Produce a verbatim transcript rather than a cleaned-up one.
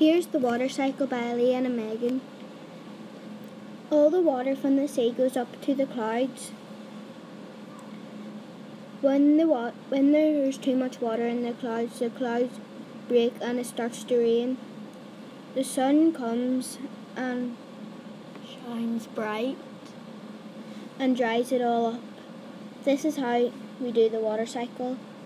Here's the water cycle by Aliyah and Megan. All the water from the sea goes up to the clouds. When, the wa- when there's too much water in the clouds, the clouds break and it starts to rain. The sun comes and Shines bright. and dries it all up. This is how we do the water cycle.